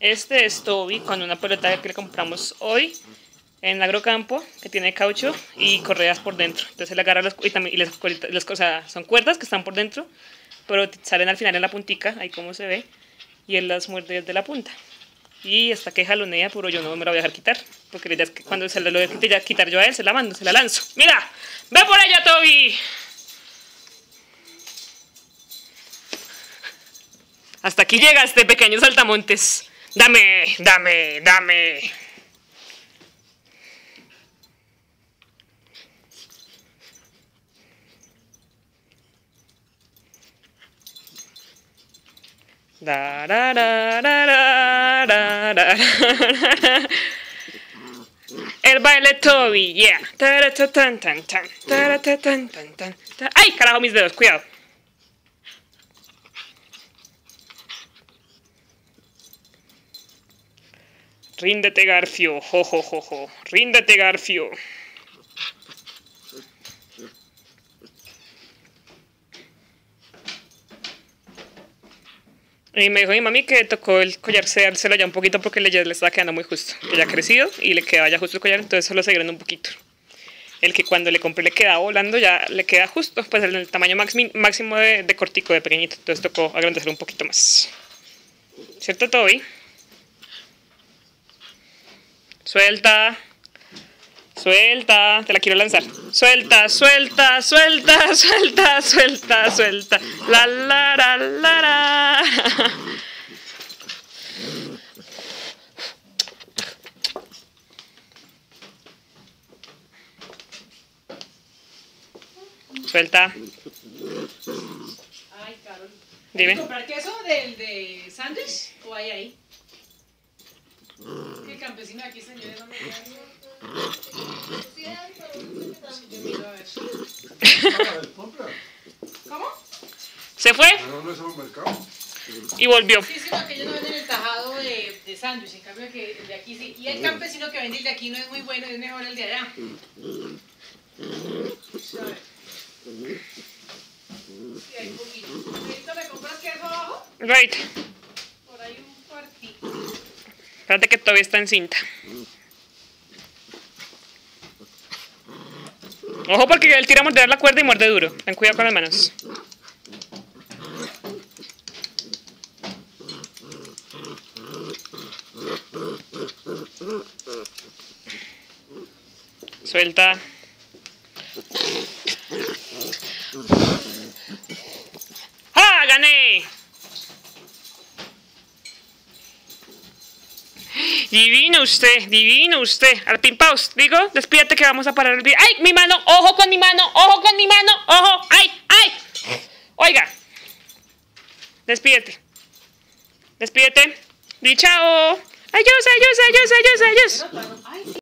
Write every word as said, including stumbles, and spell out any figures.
Este es Toby con una pelota que le compramos hoy en Agrocampo, que tiene caucho y correas por dentro. Entonces él agarra las, y también y las, las cosas son cuerdas que están por dentro, pero salen al final en la puntica, ahí como se ve, y él las muerde desde la punta. Y esta que jalonea, pero yo no me la voy a dejar quitar, porque la idea es que cuando se la lo voy a quitar yo a él, se la mando, se la lanzo. ¡Mira! ¡Ve por ella, Toby! Hasta aquí llega este pequeño saltamontes. Dame, dame, dame. Da, da, da, da, da, da, da. El baile Toby, yeah. Tan, tan, tan, tan, tan, tan, tan, tan. ¡Ay, carajo, mis dedos! Cuidado. Ríndete, Garfio, jo, jo, jo, jo. Ríndete, Garfio. Y me dijo mi mami que tocó el collar dárselo ya un poquito porque le, ya le estaba quedando muy justo. Que ya ha crecido y le quedaba ya justo el collar, entonces solo se dieron un poquito. El que cuando le compré le quedaba volando ya le queda justo, pues el tamaño máximo de, de cortico, de pequeñito. Entonces tocó agrandecerlo un poquito más. ¿Cierto, Toby? Suelta. Suelta. Te la quiero lanzar. Suelta, suelta, suelta, suelta, suelta, suelta. La, la, la, la, la. Suelta. Ay, Carol. Dime. ¿Comprar queso del de sándwich o hay ahí? ¿Qué campesino aquí, señores? No me queda. ¿Cómo? ¿Se fue? Y volvió. Sí, sí, no, que ellos no venden el tajado de, de sándwich, en cambio que el de aquí sí. Y el campesino que vende el de aquí no es muy bueno, es mejor el de allá. Sí, hay poquito. ¿Listo? ¿Me compras queso abajo? Right. Por ahí un cuartito. Espérate que todavía está en cinta. Ojo porque él tira a morder la cuerda y muerde duro. Ten cuidado con las manos. Suelta. ¡Ah! ¡Gané! Divino usted, divino usted. Al pimpaos, digo, despídate que vamos a parar el video. ¡Ay, mi mano! ¡Ojo con mi mano! ¡Ojo con mi mano! ¡Ojo! ¡Ay, ay! Oiga. Despídete. Despídete. Di chao. Adiós, adiós, adiós, adiós, adiós.